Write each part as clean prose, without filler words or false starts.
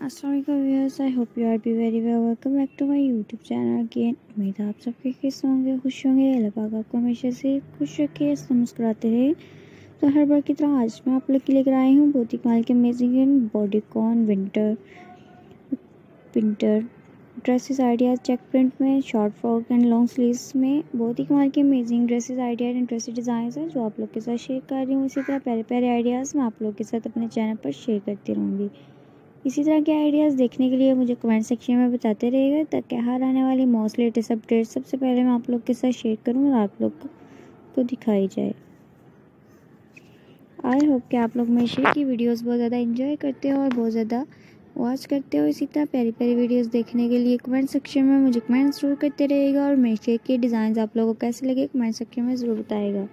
अस्सलामुअलैकुम viewers, I hope you are be very well. Welcome back to my YouTube channel again. उम्मीद है आप सबके कैसे होंगे, खुश होंगे। अल्लाह पाक आपको हमेशा से खुश रखे, मुस्कुराते रहे। तो हर बार की तरह आज मैं आप लोग के लेकर आई हूँ बहुत ही कमाल के amazing and bodycon winter dresses ideas check print में, short frock and long sleeves में बहुत ही कमाल के amazing dresses ideas and dresses design हैं जो आप लोग के साथ शेयर कर रही हूँ। इसी तरह प्यारे प्यारे आइडियाज़ मैं आप लोग के साथ अपने चैनल पर शेयर करती रहूँगी। इसी तरह के आइडियाज़ देखने के लिए मुझे कमेंट सेक्शन में बताते रहिएगा ताकि हर आने वाली मोस्ट लेटेस्ट अपडेट सबसे पहले मैं आप लोग के साथ शेयर करूँ और आप लोग को दिखाई जाए। आई होप कि आप लोग मेरे शेयर की वीडियोस बहुत ज़्यादा एंजॉय करते हो और बहुत ज़्यादा वॉच करते हो। इसी तरह प्यारी प्यारी वीडियोस देखने के लिए कमेंट सेक्शन में मुझे कमेंट ज़रूर करते रहिएगा और मेरे शेयर के डिज़ाइन आप लोगों को कैसे लगे कमेंट सेक्शन में ज़रूर बताएगा।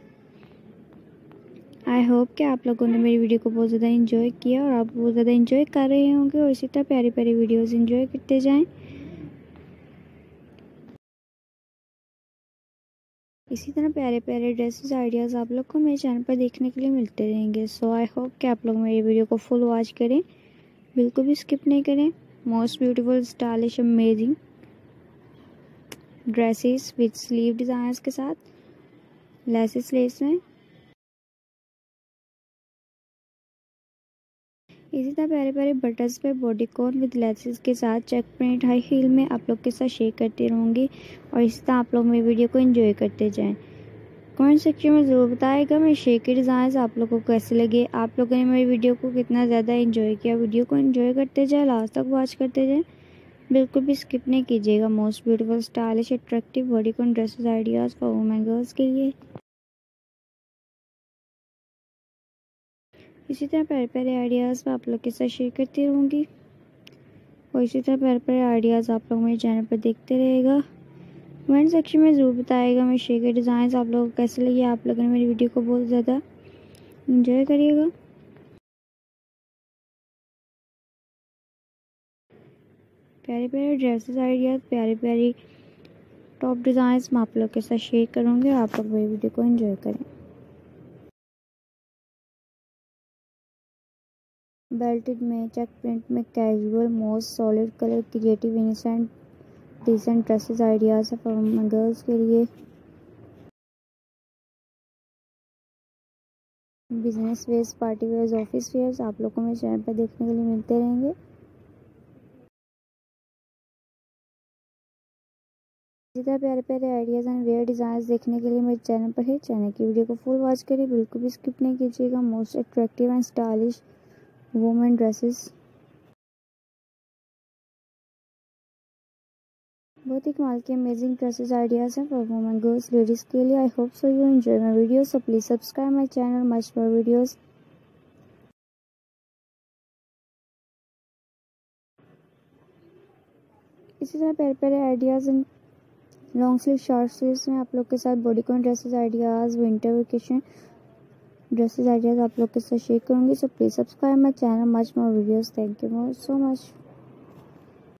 आई होप कि आप लोगों ने मेरी वीडियो को बहुत ज़्यादा एंजॉय किया और आप बहुत ज़्यादा एंजॉय कर रहे होंगे और इसी तरह प्यारी प्यारी वीडियोस एंजॉय करते जाएं। इसी तरह प्यारे प्यारे ड्रेसेस आइडियाज़ आप लोग को मेरे चैनल पर देखने के लिए मिलते रहेंगे। सो आई होप कि आप लोग मेरी वीडियो को फुल वॉच करें, बिल्कुल भी स्किप नहीं करें। Most beautiful stylish amazing dresses with sleeve designs के साथ लेसेस लेस में। इसी तरह प्यारे प्यारे बटन्स पे बॉडीकॉन विद लेसेस के साथ चेक प्रिंट हाई हील में आप लोग के साथ शेयर करती रहूँगी और इसी तरह आप लोग मेरी वीडियो को एंजॉय करते जाएं। कमेंट सेक्शन में ज़रूर बताएगा मेरे शेयर के डिज़ाइन आप लोगों को कैसे लगे, आप लोगों ने मेरी वीडियो को कितना ज़्यादा एंजॉय किया। वीडियो को एंजॉय करते जाए, लास्ट तक वॉच करते जाए, बिल्कुल भी स्किप नहीं कीजिएगा। Most beautiful stylish attractive bodycon dresses ideas for women girls के लिए। इसी तरह प्यारे प्यारे आइडियाज़ मैं आप लोग के साथ शेयर करती रहूँगी और इसी तरह प्यारे प्यारे आइडियाज़ आप लोग मेरे चैनल पर देखते रहेगा। कमेंट सेक्शन में ज़रूर बताइएगा मेरे शेयर के डिज़ाइन आप लोगों को कैसे लगे। आप लोगों ने मेरी वीडियो को बहुत ज़्यादा एंजॉय करिएगा। प्यारे प्यारे ड्रेसेस आइडियाज़, प्यारी प्यारी टॉप डिज़ाइंस मैं आप लोग के साथ शेयर करूँगी और आप लोग मेरी वीडियो को एंजॉय करें। बेल्टेड में, चेक प्रिंट में, casual most solid colour creative innocent decent dresses ideas है फॉर गर्ल्स के लिए। Business wears, party wears, office wears आप लोग को मेरे चैनल पर देखने के लिए मिलते रहेंगे। इसी तरह प्यारे प्यारे आइडियाज़ एंड वेयर डिज़ाइंस देखने के लिए मेरे चैनल पर है। चैनल की वीडियो को फुल वॉच करिए, बिल्कुल भी स्किप नहीं कीजिएगा। Most attractive and stylish women dresses, बहुत ही कमाल के अमेजिंग ड्रेसेस आइडियाज़ हैं फॉर वुमेन गर्ल्स लेडीज़ के लिए। I hope so you enjoy my video, so please subscribe my channel much more videos. इसी तरह प्यारे प्यारे ideas and long sleeve short sleeves में आप लोग के साथ bodycon dresses ideas winter vacation dresses ideas आप लोग के साथ शेयर करूँगी। So please subscribe my channel much more videos. Thank you so much.